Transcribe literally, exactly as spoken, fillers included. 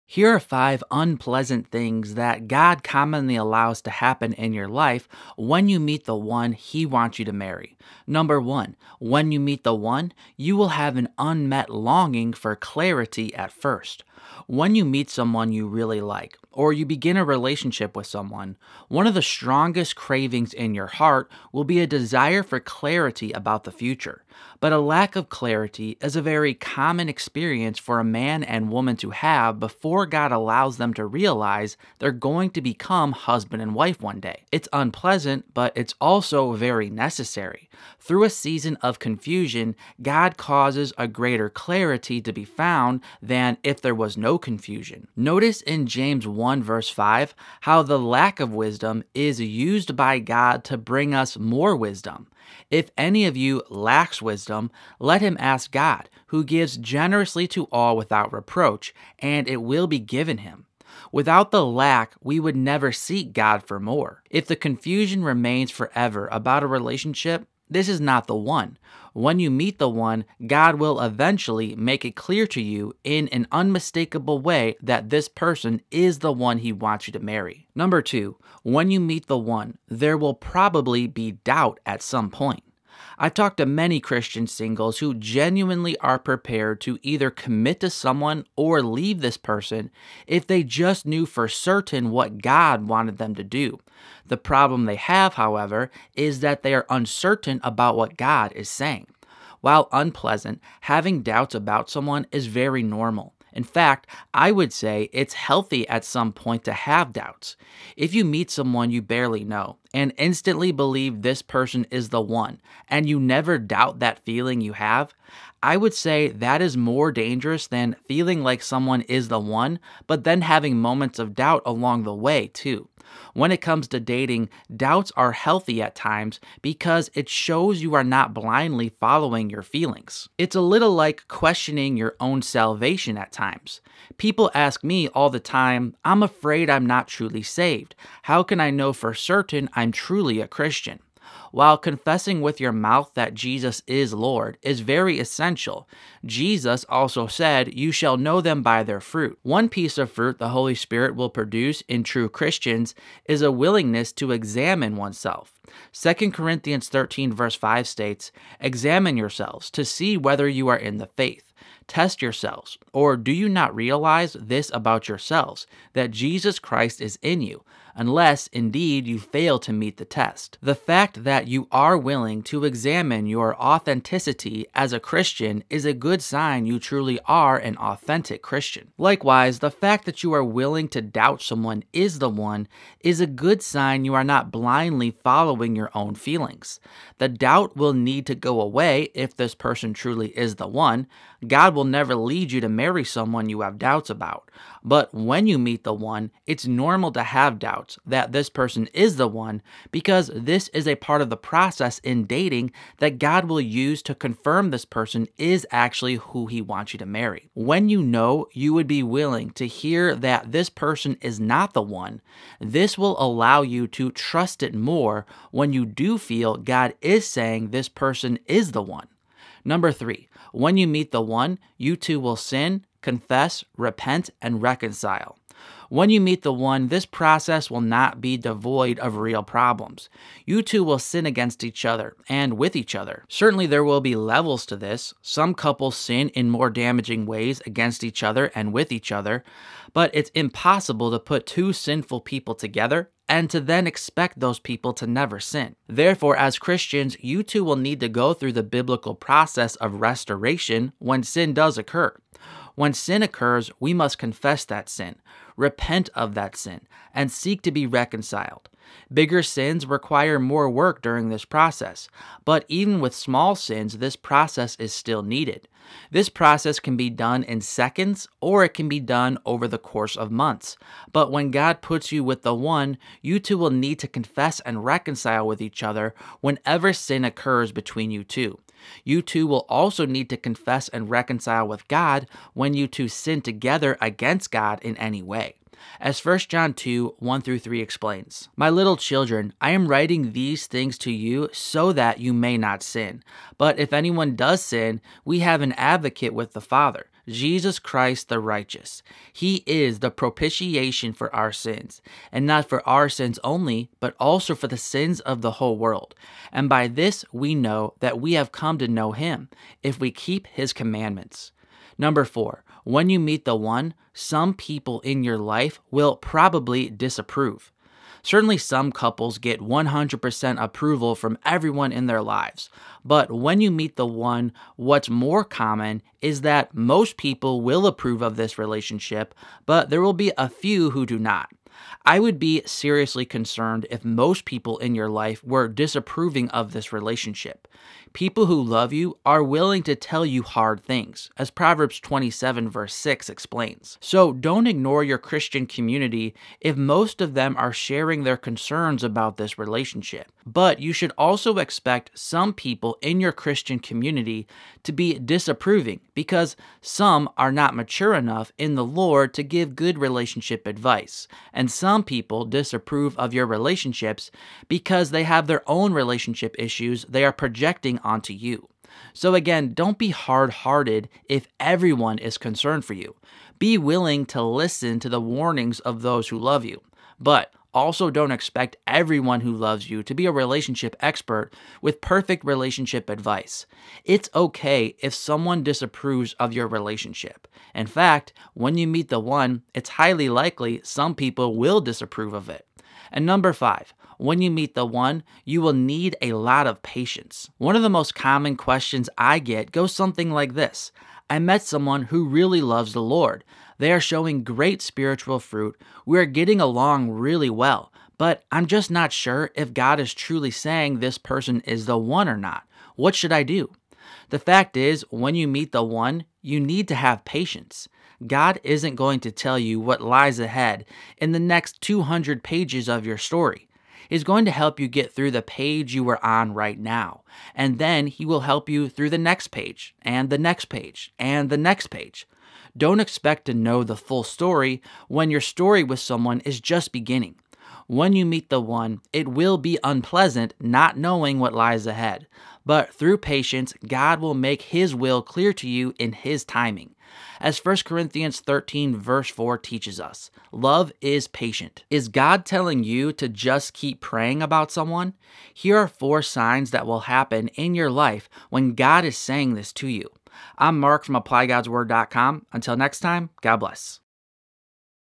Here are five unpleasant things that God commonly allows to happen in your life when you meet the one He wants you to marry. Number one, when you meet the one, you will have an unmet longing for clarity at first. When you meet someone you really like, or you begin a relationship with someone, one of the strongest cravings in your heart will be a desire for clarity about the future. But a lack of clarity is a very common experience for a man and woman to have before God allows them to realize they're going to become husband and wife one day. It's unpleasant, but it's also very necessary. Through a season of confusion, God causes a greater clarity to be found than if there was no confusion. Notice in James one verse five how the lack of wisdom is used by God to bring us more wisdom. If any of you lacks wisdom, let him ask God, who gives generously to all without reproach, and it will be given him. Without the lack, we would never seek God for more. If the confusion remains forever about a relationship, this is not the one. When you meet the one, God will eventually make it clear to you in an unmistakable way that this person is the one He wants you to marry. Number two, when you meet the one, there will probably be doubt at some point. I've talked to many Christian singles who genuinely are prepared to either commit to someone or leave this person if they just knew for certain what God wanted them to do. The problem they have, however, is that they are uncertain about what God is saying. While unpleasant, having doubts about someone is very normal. In fact, I would say it's healthy at some point to have doubts. If you meet someone you barely know and instantly believe this person is the one, and you never doubt that feeling you have, I would say that is more dangerous than feeling like someone is the one, but then having moments of doubt along the way too. When it comes to dating, doubts are healthy at times because it shows you are not blindly following your feelings. It's a little like questioning your own salvation at times. People ask me all the time, I'm afraid I'm not truly saved. How can I know for certain I'm truly a Christian? While confessing with your mouth that Jesus is Lord is very essential, Jesus also said, "You shall know them by their fruit." One piece of fruit the Holy Spirit will produce in true Christians is a willingness to examine oneself. Second Corinthians thirteen verse five states, "Examine yourselves to see whether you are in the faith. Test yourselves, or do you not realize this about yourselves, that Jesus Christ is in you, unless indeed you fail to meet the test." The fact that you are willing to examine your authenticity as a Christian is a good sign you truly are an authentic Christian. Likewise, the fact that you are willing to doubt someone is the one is a good sign you are not blindly following your own feelings. The doubt will need to go away if this person truly is the one. God will never lead you to marry someone you have doubts about. But when you meet the one, it's normal to have doubts that this person is the one, because this is a part of the process in dating that God will use to confirm this person is actually who He wants you to marry. When you know you would be willing to hear that this person is not the one, this will allow you to trust it more when you do feel God is saying this person is the one. Number three, when you meet the one, you two will sin, confess, repent, and reconcile. When you meet the one, this process will not be devoid of real problems. You two will sin against each other and with each other. Certainly there will be levels to this. Some couples sin in more damaging ways against each other and with each other, but it's impossible to put two sinful people together and to then expect those people to never sin. Therefore, as Christians, you two will need to go through the biblical process of restoration when sin does occur. When sin occurs, we must confess that sin, repent of that sin, and seek to be reconciled. Bigger sins require more work during this process, but even with small sins, this process is still needed. This process can be done in seconds, or it can be done over the course of months. But when God puts you with the one, you two will need to confess and reconcile with each other whenever sin occurs between you two. You two will also need to confess and reconcile with God when you two sin together against God in any way. As First John two, one through three explains, "My little children, I am writing these things to you so that you may not sin. But if anyone does sin, we have an advocate with the Father, Jesus Christ the righteous. He is the propitiation for our sins, and not for our sins only, but also for the sins of the whole world. And by this we know that we have come to know him, if we keep his commandments. Number four, when you meet the one, some people in your life will probably disapprove. Certainly some couples get one hundred percent approval from everyone in their lives, but when you meet the one, what's more common is that most people will approve of this relationship, but there will be a few who do not. I would be seriously concerned if most people in your life were disapproving of this relationship. People who love you are willing to tell you hard things, as Proverbs twenty-seven verse six explains. So don't ignore your Christian community if most of them are sharing their concerns about this relationship. But you should also expect some people in your Christian community to be disapproving because some are not mature enough in the Lord to give good relationship advice, and some people disapprove of your relationships because they have their own relationship issues they are projecting onto you. So again, don't be hard-hearted if everyone is concerned for you. Be willing to listen to the warnings of those who love you, but also don't expect everyone who loves you to be a relationship expert with perfect relationship advice. It's okay if someone disapproves of your relationship. In fact, when you meet the one, it's highly likely some people will disapprove of it. And number five, when you meet the one, you will need a lot of patience. One of the most common questions I get goes something like this. I met someone who really loves the Lord. They are showing great spiritual fruit. We are getting along really well, but I'm just not sure if God is truly saying this person is the one or not. What should I do? The fact is, when you meet the one, you need to have patience. God isn't going to tell you what lies ahead in the next two hundred pages of your story. He's going to help you get through the page you are on right now, and then he will help you through the next page, and the next page, and the next page. Don't expect to know the full story when your story with someone is just beginning. When you meet the one, it will be unpleasant not knowing what lies ahead, but through patience, God will make his will clear to you in his timing. As First Corinthians thirteen verse four teaches us, love is patient. Is God telling you to just keep praying about someone? Here are four signs that will happen in your life when God is saying this to you. I'm Mark from Apply Gods Word dot com. Until next time, God bless.